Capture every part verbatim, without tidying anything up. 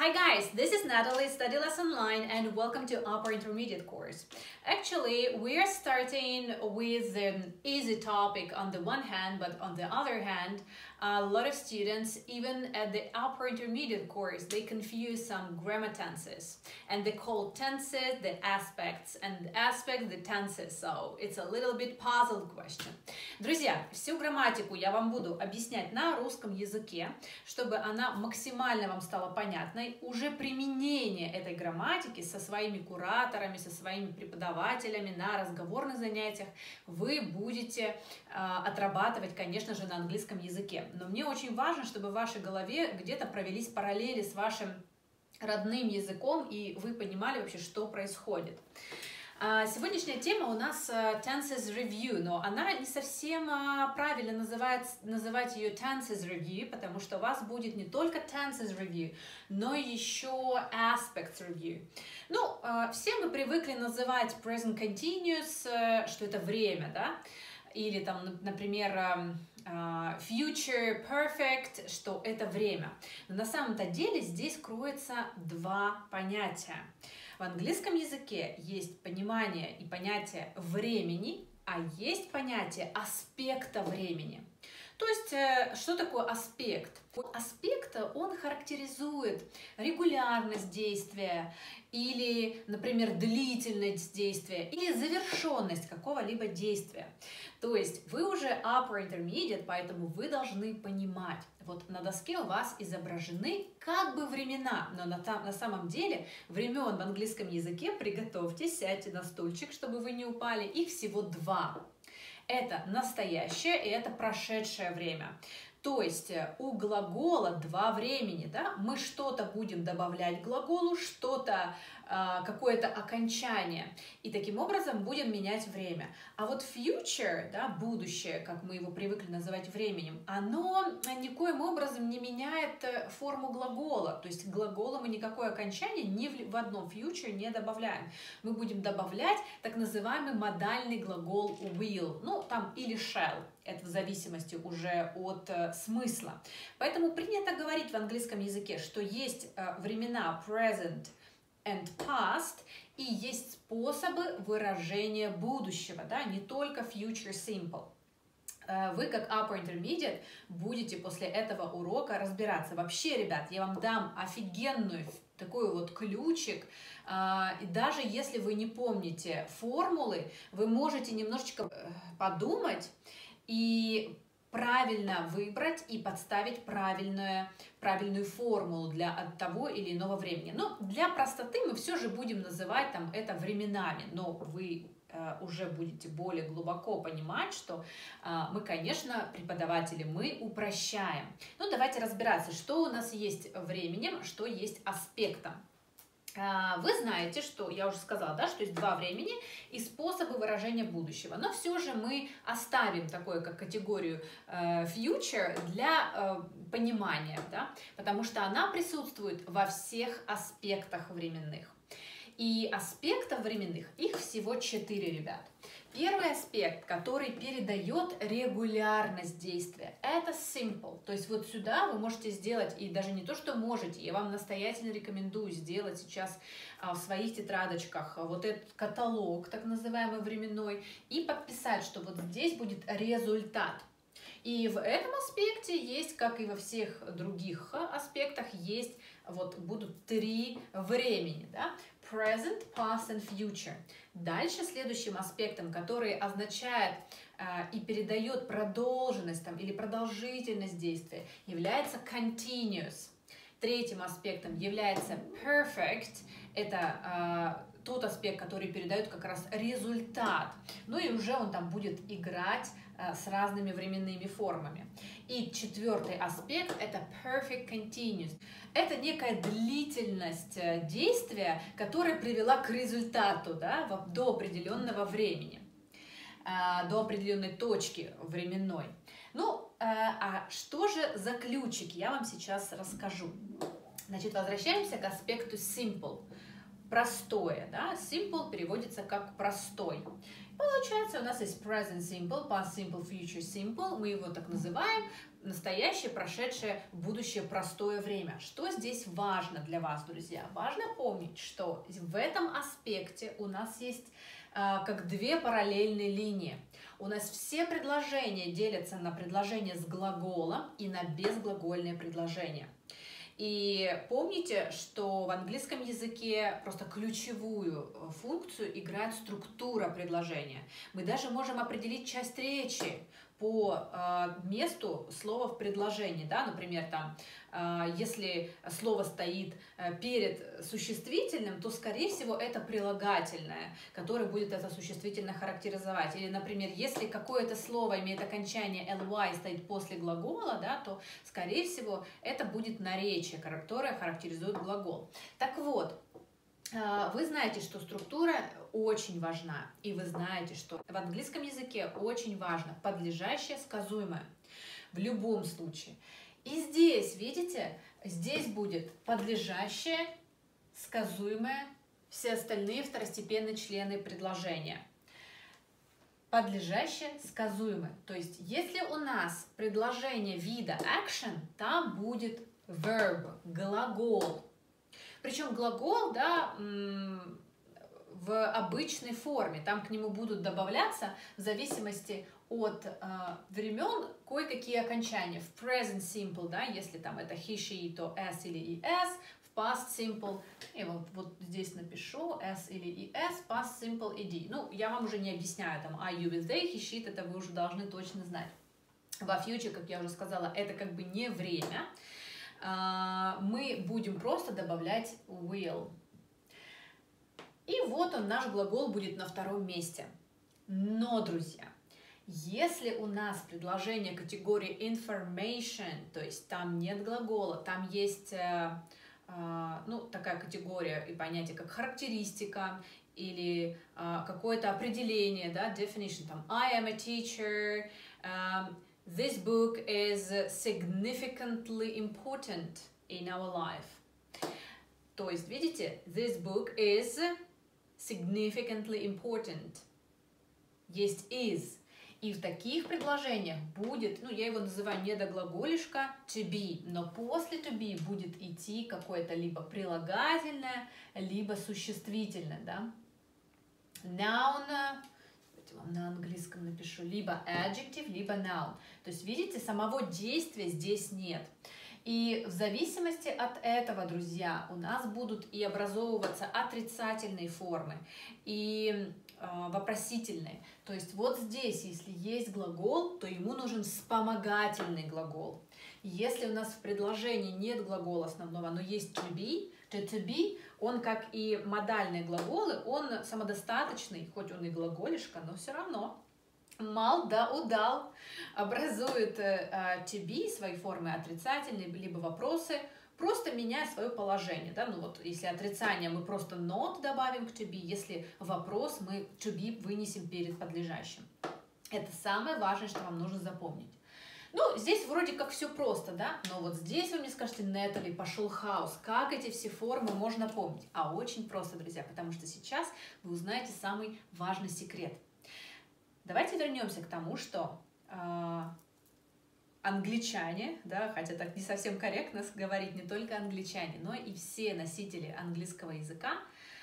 Hi guys, this is Natalie, Study Lesson Line, and welcome to Upper Intermediate course. Actually, we are starting with an easy topic on the one hand, but on the other hand, a lot of students, even at the Upper Intermediate course, they confuse some grammar tenses, and they call tenses the aspects, and aspects the tenses, so it's a little bit puzzled question. Друзья, всю грамматику я вам буду объяснять на русском языке, чтобы она максимально вам стала понятной. Уже применение этой грамматики со своими кураторами, со своими преподавателями на разговорных занятиях вы будете э, отрабатывать, конечно же, на английском языке. Но мне очень важно, чтобы в вашей голове где-то провелись параллели с вашим родным языком, и вы понимали вообще, что происходит. Сегодняшняя тема у нас Tenses Review, но она не совсем правильно называет, называть ее Tenses Review, потому что у вас будет не только Tenses Review, но еще Aspects Review. Ну, все мы привыкли называть Present Continuous, что это время, да? Или там, например, Future Perfect, что это время. Но на самом-то деле здесь кроется два понятия. В английском языке есть понимание и понятие времени, а есть понятие аспекта времени. То есть, что такое аспект? Аспект, он характеризует регулярность действия, или, например, длительность действия, или завершенность какого-либо действия. То есть, вы уже upper intermediate, поэтому вы должны понимать. Вот на доске у вас изображены как бы времена, но на, на самом деле времен в английском языке, приготовьтесь, сядьте на стульчик, чтобы вы не упали, их всего два. Это настоящее и это прошедшее время. То есть у глагола два времени, да? Мы что-то будем добавлять к глаголу, что-то, э, какое-то окончание, и таким образом будем менять время. А вот future, да, будущее, как мы его привыкли называть временем, оно никоим образом не меняет форму глагола. То есть к глаголу мы никакое окончание ни в одном future не добавляем. Мы будем добавлять так называемый модальный глагол will, ну там или shall. Это в зависимости уже от э, смысла. Поэтому принято говорить в английском языке, что есть э, времена present and past, и есть способы выражения будущего, да, не только future simple. Э, вы, как upper intermediate, будете после этого урока разбираться. Вообще, ребят, я вам дам офигенную такой вот ключик, э, и даже если вы не помните формулы, вы можете немножечко э, подумать, и правильно выбрать и подставить правильную, правильную формулу для того или иного времени. Но для простоты мы все же будем называть там это временами, но вы э, уже будете более глубоко понимать, что э, мы, конечно, преподаватели, мы упрощаем. Ну, давайте разбираться, что у нас есть временем, что есть аспектом. Вы знаете, что я уже сказала, да, что есть два времени и способы выражения будущего, но все же мы оставим такое как категорию э, future для э, понимания, да, потому что она присутствует во всех аспектах временных. И аспектов временных их всего четыре, ребят. Первый аспект, который передает регулярность действия, это simple. То есть вот сюда вы можете сделать, и даже не то, что можете, я вам настоятельно рекомендую сделать сейчас а, в своих тетрадочках вот этот каталог, так называемый временной, и подписать, что вот здесь будет результат. И в этом аспекте есть, как и во всех других аспектах, есть, вот будут три времени, да? Present, past and future. Дальше следующим аспектом, который означает э, и передает продолженность там, или продолжительность действия, является continuous. Третьим аспектом является perfect. Это э, тот аспект, который передает как раз результат. Ну и уже он там будет играть э, с разными временными формами. И четвертый аспект – это perfect continuous. Это некая длительность действия, которая привела к результату, да, до определенного времени, э, до определенной точки временной. Ну, э, а что же за ключик? Я вам сейчас расскажу. Значит, возвращаемся к аспекту simple. Простое, да? Simple переводится как простой. Получается, у нас есть present simple, past simple, future simple. Мы его так называем. Настоящее, прошедшее, будущее, простое время. Что здесь важно для вас, друзья? Важно помнить, что в этом аспекте у нас есть э, как две параллельные линии. У нас все предложения делятся на предложения с глаголом и на безглагольные предложения. И помните, что в английском языке просто ключевую функцию играет структура предложения. Мы даже можем определить часть речи по э, месту слова в предложении, да, например, там, э, если слово стоит э, перед существительным, то, скорее всего, это прилагательное, которое будет это существительное характеризовать. Или, например, если какое-то слово имеет окончание ly, стоит после глагола, да, то, скорее всего, это будет наречие, которое характеризует глагол. Так вот, вы знаете, что структура очень важна, и вы знаете, что в английском языке очень важно подлежащее, сказуемое в любом случае. И здесь, видите, здесь будет подлежащее, сказуемое, все остальные второстепенные члены предложения. Подлежащее, сказуемое. То есть, если у нас предложение вида action, там будет verb, глагол. Причем глагол, да, в обычной форме. Там к нему будут добавляться в зависимости от э, времен кое-какие окончания. В present simple, да, если там это he, she, то s или es. В past simple, и вот, вот здесь напишу s или es, past simple ed. Ну, я вам уже не объясняю, там I, you, with they, he, she, это вы уже должны точно знать. Во future, как я уже сказала, это как бы не время. Мы будем просто добавлять will. И вот он, наш глагол будет на втором месте. Но, друзья, если у нас предложение категории information, то есть там нет глагола, там есть ну, такая категория и понятие, как характеристика или какое-то определение, да, definition, там I am a teacher, um, this book is significantly important in our life. То есть, видите, this book is significantly important. Есть is. И в таких предложениях будет, ну, я его называю недоглаголишко to be, но после to be будет идти какое-то либо прилагательное, либо существительное, да. Noun, давайте вам на английском напишу, либо adjective, либо noun. То есть, видите, самого действия здесь нет. И в зависимости от этого, друзья, у нас будут и образовываться отрицательные формы, и э, вопросительные. То есть вот здесь, если есть глагол, то ему нужен вспомогательный глагол. Если у нас в предложении нет глагола основного, но есть to be, то to be, он, как и модальные глаголы, он самодостаточный, хоть он и глаголишко, но все равно. Мал да удал образует uh, to be, свои формы отрицательные, либо вопросы, просто меняя свое положение. Да? Ну вот, если отрицание, мы просто not добавим к to be, если вопрос, мы to be вынесем перед подлежащим. Это самое важное, что вам нужно запомнить. Ну, здесь вроде как все просто, да, но вот здесь вы мне скажете, Нетали, пошел хаос, как эти все формы можно помнить? А очень просто, друзья, потому что сейчас вы узнаете самый важный секрет. Давайте вернемся к тому, что э, англичане, да, хотя так не совсем корректно говорить, не только англичане, но и все носители английского языка,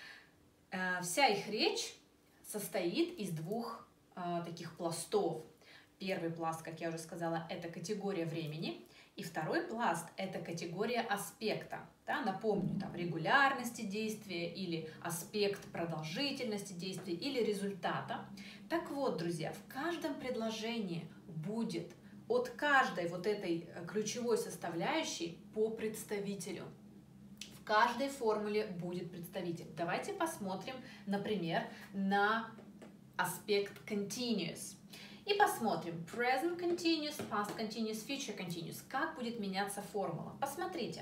э, вся их речь состоит из двух э, таких пластов. Первый пласт, как я уже сказала, это категория времени, и второй пласт – это категория аспекта. Да, напомню, там, регулярности действия или аспект продолжительности действия или результата. Так вот, друзья, в каждом предложении будет от каждой вот этой ключевой составляющей по представителю. В каждой формуле будет представитель. Давайте посмотрим, например, на аспект continuous. И посмотрим present continuous, past continuous, future continuous. Как будет меняться формула? Посмотрите.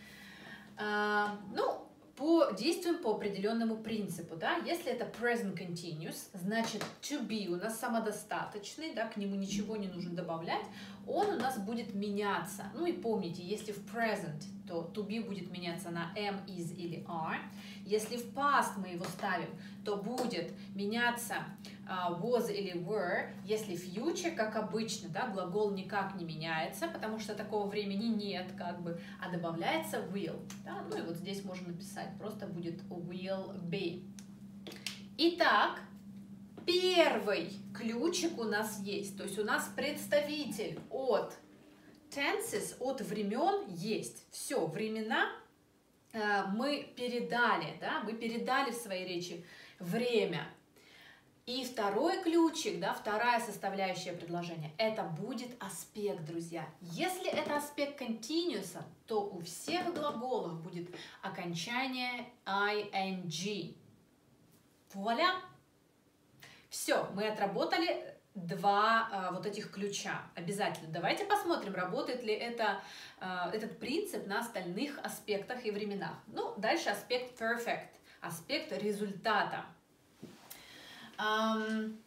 Uh, ну, по, действуем по определенному принципу, да, если это present continuous, значит to be у нас самодостаточный, да, к нему ничего не нужно добавлять, он у нас будет меняться. Ну и помните, если в present то to be будет меняться на am, is или are. Если в past мы его ставим, то будет меняться uh, was или were. Если future, как обычно, да, глагол никак не меняется, потому что такого времени нет, как бы, а добавляется will. Да? Ну и вот здесь можно написать, просто будет will be. Итак, первый ключик у нас есть, то есть у нас представитель от tenses, от времен есть. Все, времена э, мы передали, да, мы передали в своей речи время. И второй ключик, да, вторая составляющая предложения, это будет аспект, друзья. Если это аспект continuous, то у всех глаголов будет окончание ing. Вуаля! Все, мы отработали два а, вот этих ключа. Обязательно. Давайте посмотрим, работает ли это, а, этот принцип на остальных аспектах и временах. Ну, дальше аспект perfect, аспект результата. Um,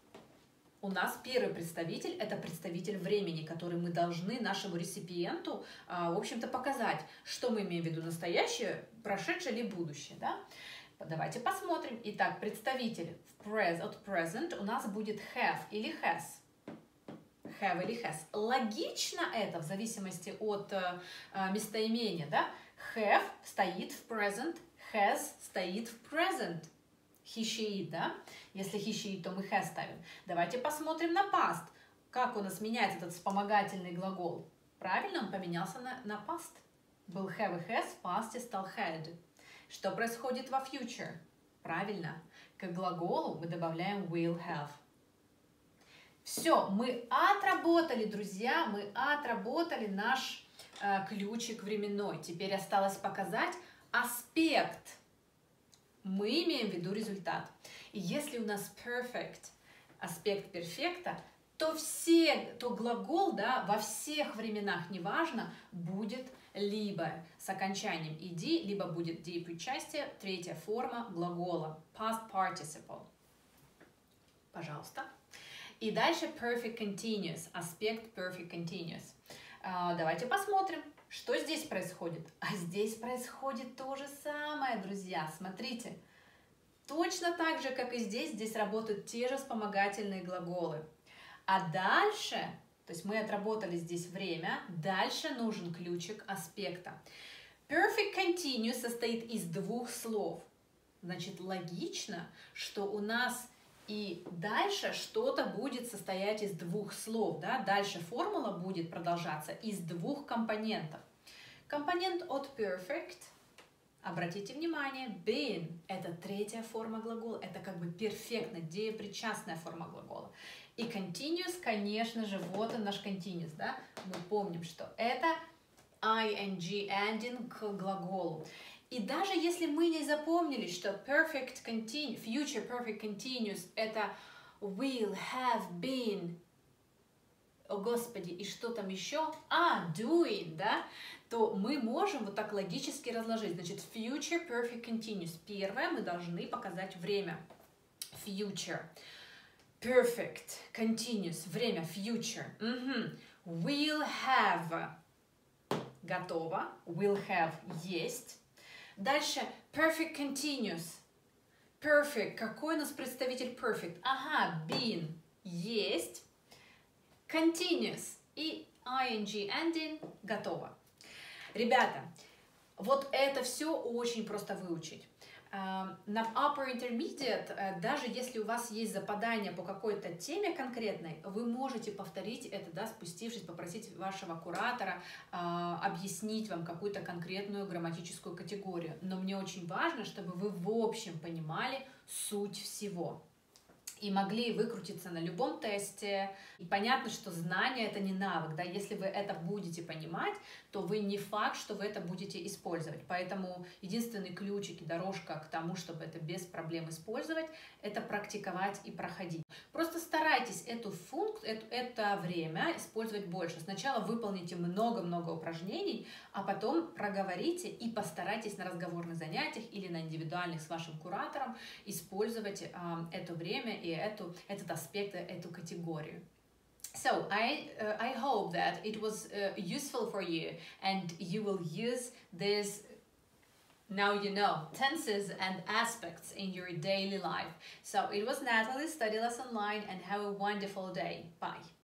у нас первый представитель – это представитель времени, который мы должны нашему реципиенту, а, в общем-то, показать, что мы имеем в виду: настоящее, прошедшее или будущее, да? Давайте посмотрим. Итак, представитель от present у нас будет have или has. Have или has. Логично это в зависимости от э, местоимения, да? Have стоит в present, has стоит в present. He, she, it, да? Если he, she, it, то мы has ставим. Давайте посмотрим на past. Как у нас меняется этот вспомогательный глагол? Правильно, он поменялся на, на past. Был have и has, в past стал had. Что происходит во future? Правильно, к глаголу мы добавляем will have. Все, мы отработали, друзья, мы отработали наш э, ключик временной. Теперь осталось показать аспект. Мы имеем в виду результат. И если у нас perfect, аспект перфекта, то, все, то глагол, да, во всех временах, неважно, будет либо с окончанием ed, либо будет деепричастие, третья форма глагола, past participle. Пожалуйста. И дальше perfect continuous, аспект perfect continuous. А, давайте посмотрим, что здесь происходит. А здесь происходит то же самое, друзья. Смотрите, точно так же, как и здесь, здесь работают те же вспомогательные глаголы. А дальше... То есть мы отработали здесь время, дальше нужен ключик аспекта. Perfect continuous состоит из двух слов. Значит, логично, что у нас и дальше что-то будет состоять из двух слов. Да? Дальше формула будет продолжаться из двух компонентов. Компонент от perfect, обратите внимание, been – это третья форма глагола, это как бы перфектная, деепричастная форма глагола. И continuous, конечно же, вот он наш continuous, да? Мы помним, что это ing, ending к глаголу. И даже если мы не запомнили, что perfect continu- future perfect continuous это will have been, о господи, и что там еще? А, doing, да? То мы можем вот так логически разложить. Значит, future perfect continuous. Первое, мы должны показать время. Future. Perfect, continuous, время, future. Угу. Will have, готово. Will have, есть. Дальше, perfect continuous. Perfect, какой у нас представитель perfect? Ага, been, есть. Continuous и ing, ending, готово. Ребята, вот это все очень просто выучить. На Upper Intermediate, даже если у вас есть западание по какой-то теме конкретной, вы можете повторить это, да, спустившись, попросить вашего куратора э, объяснить вам какую-то конкретную грамматическую категорию. Но мне очень важно, чтобы вы в общем понимали суть всего и могли выкрутиться на любом тесте. И понятно, что знание – это не навык, да, если вы это будете понимать, то вы не факт, что вы это будете использовать. Поэтому единственный ключик и дорожка к тому, чтобы это без проблем использовать, это практиковать и проходить. Просто старайтесь эту функцию, это, это время использовать больше. Сначала выполните много-много упражнений, а потом проговорите и постарайтесь на разговорных занятиях или на индивидуальных с вашим куратором использовать э, это время и эту, этот аспект, эту категорию. So I, uh, I hope that it was uh, useful for you and you will use this, now you know, tenses and aspects in your daily life. So it was Natalie, Study Less Online, and have a wonderful day. Bye.